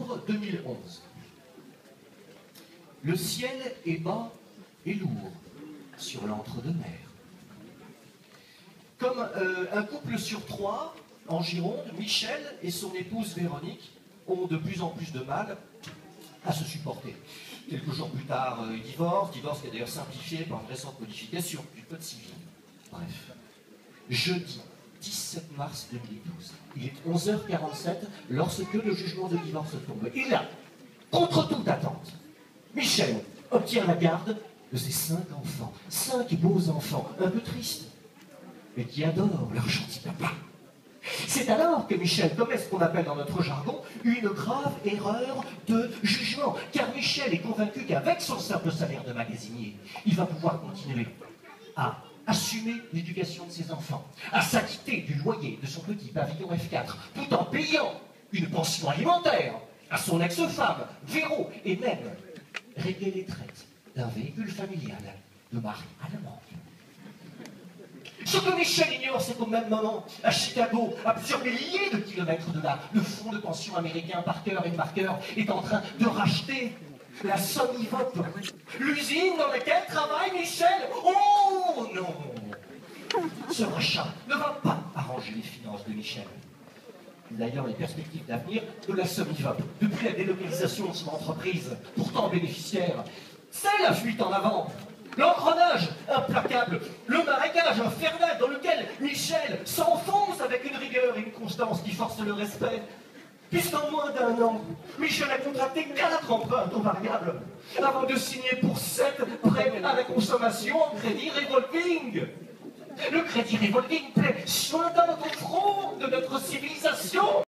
septembre 2011. Le ciel est bas et lourd sur l'entre-deux-mer. Comme un couple sur trois, en Gironde, Michel et son épouse Véronique ont de plus en plus de mal à se supporter. Quelques jours plus tard, divorce qui est d'ailleurs simplifié par une récente modification du Code civil. Bref. Jeudi 17 mars 2012, il est 11h47 lorsque le jugement de divorce tombe. Et là, contre toute attente, Michel obtient la garde de ses 5 enfants. 5 beaux enfants, un peu tristes, mais qui adorent leur gentil papa. C'est alors que Michel commet ce qu'on appelle dans notre jargon une grave erreur de jugement. Car Michel est convaincu qu'avec son simple salaire de magasinier, il va pouvoir continuer à assumer l'éducation de ses enfants, à s'acquitter du loyer de son petit pavillon F4, tout en payant une pension alimentaire à son ex-femme, Véro, et même régler les traites d'un véhicule familial de marque allemande. Ce que Michel ignore, c'est qu'au même moment, à Chicago, à plusieurs milliers de kilomètres de là, le fonds de pension américain Parker & Parker est en train de racheter la Somivop, l'usine dans laquelle travaille Michel. Oh non! Ce rachat ne va pas arranger les finances de Michel. D'ailleurs, les perspectives d'avenir de la Somivop, depuis la délocalisation de son entreprise, pourtant bénéficiaire, c'est la fuite en avant. L'engrenage implacable, le marécage infernal dans lequel Michel s'enfonce avec une rigueur et une constance qui forcent le respect. Puisqu'en moins d'1 an, Michel a contracté 4 emprunts taux variables avant de signer pour 7 prêts à la consommation en crédit revolving. Le crédit revolving plaît suintant au front de notre civilisation.